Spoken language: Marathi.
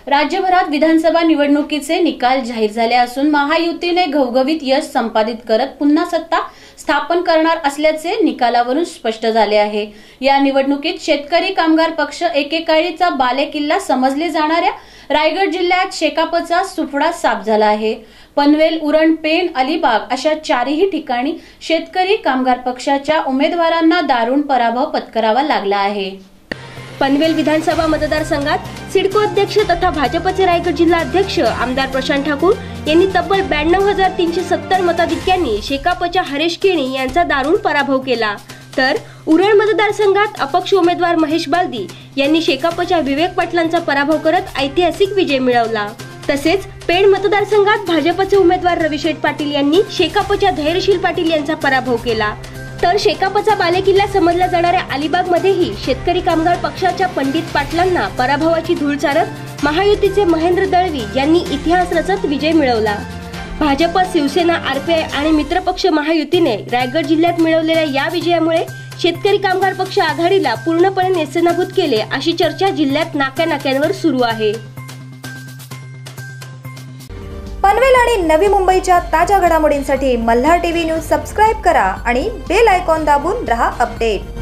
राज्यभरात विधानसभा निवडणुकीचे निकाल जाहीर झाले असून महायुतीने घवघवीत यश संपादित करत पुन्हा सत्ता स्थापन करणार असल्याचे निकालावरून स्पष्ट झाले आहे। या निवडणुकीत शेतकरी कामगार पक्ष एकेकाळीचा बालेकिल्ला समजले जाणाऱ्या रायगड जिल्ह्यात शेकापचा सुफडा साफ झाला आहे। पनवेल, उरण, पेण, अलिबाग अशा चारही ठिकाणी शेतकरी कामगार पक्षाच्या उमेदवारांना दारुण पराभव पत्करावा लागला आहे। पनवेल विधानसभा मतदारसंघात सिडको अध्यक्ष तथा भाजपचे रायगड जिल्हा अध्यक्ष आमदार प्रशांत ठाकूर यांनी तब्बल 92,370 मताधिक्यांनी शेकापच्या हरेश केणी यांचा दारुण पराभव केला, तर उरण मतदारसंघात अपक्ष उमेदवार महेश बालदी यांनी शेकापच्या विवेक पाटलांचा पराभव करत ऐतिहासिक विजय मिळवला। तसेच पेण मतदारसंघात भाजपचे उमेदवार रविशेठ पाटील यांनी शेकापच्या धैर्यशील पाटील यांचा पराभव केला, तर शेकापचा बालेकिल्ला समजल्या जाणाऱ्या अलिबाग मध्येही शेतकरी कामगार पक्षाच्या पंडित पाटलांना पराभवाची धूळ चारत महायुतीचे महेंद्र दळवी यांनी इतिहास रचत विजय मिळवला। भाजप, शिवसेना, आरपीआय आणि मित्रपक्ष महायुतीने रायगड जिल्ह्यात मिळवलेल्या या विजयामुळे शेतकरी कामगार पक्ष आघाडीला पूर्णपणे नेस्तनाबूत केले अशी चर्चा जिल्ह्यात नाक्यानाक्यांवर सुरू आहे। पनवेल आणि नवी मुंबईच्या ताज्या घडामोडींसाठी मल्हार टीव्ही न्यूज सबस्क्राइब करा आणि बेल आयकॉन दाबून रहा अपडेट।